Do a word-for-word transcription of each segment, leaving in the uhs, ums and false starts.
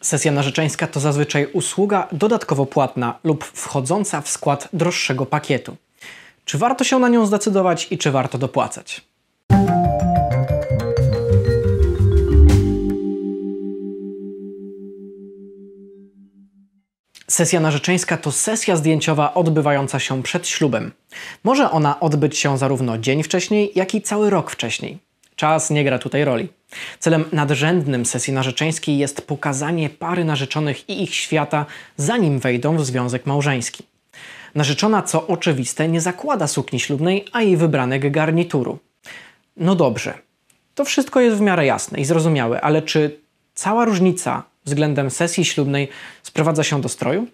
Sesja narzeczeńska to zazwyczaj usługa dodatkowo płatna lub wchodząca w skład droższego pakietu. Czy warto się na nią zdecydować i czy warto dopłacać? Sesja narzeczeńska to sesja zdjęciowa odbywająca się przed ślubem. Może ona odbyć się zarówno dzień wcześniej, jak i cały rok wcześniej. Czas nie gra tutaj roli. Celem nadrzędnym sesji narzeczeńskiej jest pokazanie pary narzeczonych i ich świata, zanim wejdą w związek małżeński. Narzeczona, co oczywiste, nie zakłada sukni ślubnej, a jej wybranek garnituru. No dobrze, to wszystko jest w miarę jasne i zrozumiałe, ale czy cała różnica względem sesji ślubnej sprowadza się do stroju?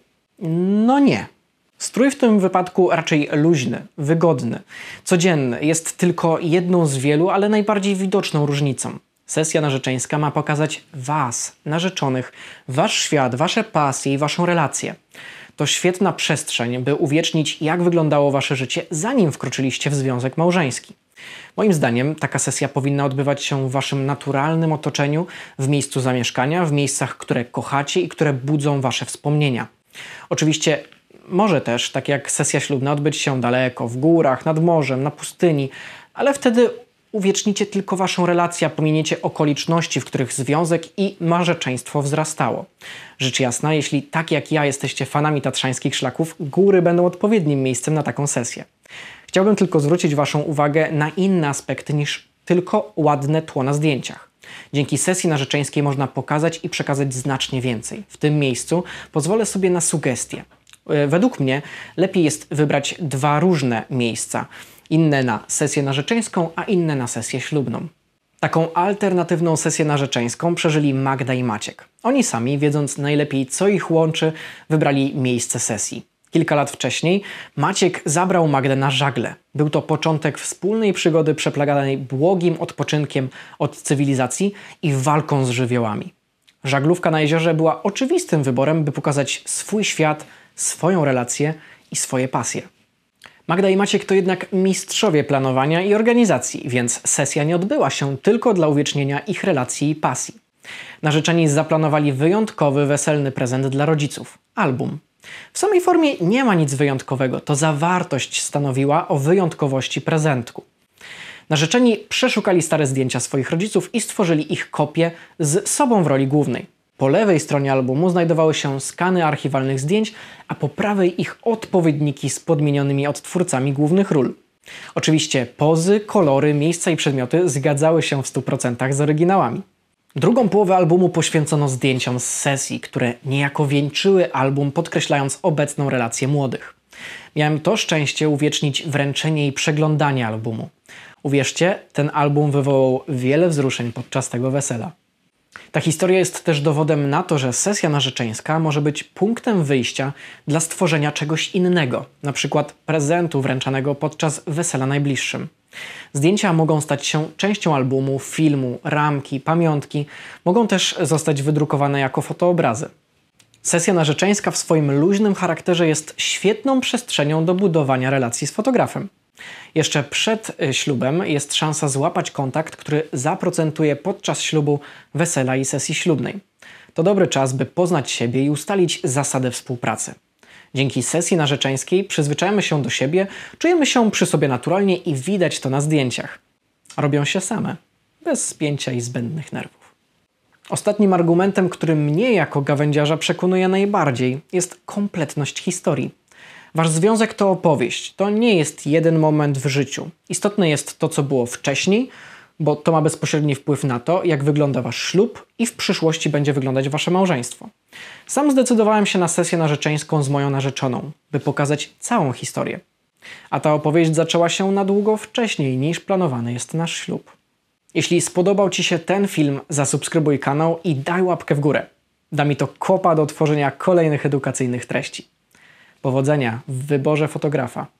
No nie. Strój w tym wypadku raczej luźny, wygodny, codzienny, jest tylko jedną z wielu, ale najbardziej widoczną różnicą. Sesja narzeczeńska ma pokazać was, narzeczonych, wasz świat, wasze pasje i waszą relację. To świetna przestrzeń, by uwiecznić, jak wyglądało wasze życie, zanim wkroczyliście w związek małżeński. Moim zdaniem taka sesja powinna odbywać się w waszym naturalnym otoczeniu, w miejscu zamieszkania, w miejscach, które kochacie i które budzą wasze wspomnienia. Oczywiście może też, tak jak sesja ślubna, odbyć się daleko, w górach, nad morzem, na pustyni, ale wtedy uwiecznicie tylko waszą relację, a pominiecie okoliczności, w których związek i narzeczeństwo wzrastało. Rzecz jasna, jeśli tak jak ja jesteście fanami tatrzańskich szlaków, góry będą odpowiednim miejscem na taką sesję. Chciałbym tylko zwrócić waszą uwagę na inne aspekty niż tylko ładne tło na zdjęciach. Dzięki sesji narzeczeńskiej można pokazać i przekazać znacznie więcej. W tym miejscu pozwolę sobie na sugestie. Według mnie lepiej jest wybrać dwa różne miejsca. Inne na sesję narzeczeńską, a inne na sesję ślubną. Taką alternatywną sesję narzeczeńską przeżyli Magda i Maciek. Oni sami, wiedząc najlepiej, co ich łączy, wybrali miejsce sesji. Kilka lat wcześniej Maciek zabrał Magdę na żagle. Był to początek wspólnej przygody przeplaganej błogim odpoczynkiem od cywilizacji i walką z żywiołami. Żaglówka na jeziorze była oczywistym wyborem, by pokazać swój świat, swoją relację i swoje pasje. Magda i Maciek to jednak mistrzowie planowania i organizacji, więc sesja nie odbyła się tylko dla uwiecznienia ich relacji i pasji. Narzeczeni zaplanowali wyjątkowy, weselny prezent dla rodziców – album. W samej formie nie ma nic wyjątkowego, to zawartość stanowiła o wyjątkowości prezentku. Narzeczeni przeszukali stare zdjęcia swoich rodziców i stworzyli ich kopie z sobą w roli głównej. Po lewej stronie albumu znajdowały się skany archiwalnych zdjęć, a po prawej ich odpowiedniki z podmienionymi odtwórcami głównych ról. Oczywiście pozy, kolory, miejsca i przedmioty zgadzały się w stu procentach z oryginałami. Drugą połowę albumu poświęcono zdjęciom z sesji, które niejako wieńczyły album, podkreślając obecną relację młodych. Miałem to szczęście uwiecznić wręczenie i przeglądanie albumu. Uwierzcie, ten album wywołał wiele wzruszeń podczas tego wesela. Ta historia jest też dowodem na to, że sesja narzeczeńska może być punktem wyjścia dla stworzenia czegoś innego, na przykład prezentu wręczanego podczas wesela najbliższym. Zdjęcia mogą stać się częścią albumu, filmu, ramki, pamiątki, mogą też zostać wydrukowane jako fotoobrazy. Sesja narzeczeńska w swoim luźnym charakterze jest świetną przestrzenią do budowania relacji z fotografem. Jeszcze przed ślubem jest szansa złapać kontakt, który zaprocentuje podczas ślubu, wesela i sesji ślubnej. To dobry czas, by poznać siebie i ustalić zasady współpracy. Dzięki sesji narzeczeńskiej przyzwyczajamy się do siebie, czujemy się przy sobie naturalnie i widać to na zdjęciach. Robią się same, bez spięcia i zbędnych nerwów. Ostatnim argumentem, który mnie jako gawędziarza przekonuje najbardziej, jest kompletność historii. Wasz związek to opowieść, to nie jest jeden moment w życiu. Istotne jest to, co było wcześniej, bo to ma bezpośredni wpływ na to, jak wygląda wasz ślub i w przyszłości będzie wyglądać wasze małżeństwo. Sam zdecydowałem się na sesję narzeczeńską z moją narzeczoną, by pokazać całą historię. A ta opowieść zaczęła się na długo wcześniej niż planowany jest nasz ślub. Jeśli spodobał ci się ten film, zasubskrybuj kanał i daj łapkę w górę. Da mi to kopa do tworzenia kolejnych edukacyjnych treści. Powodzenia w wyborze fotografa.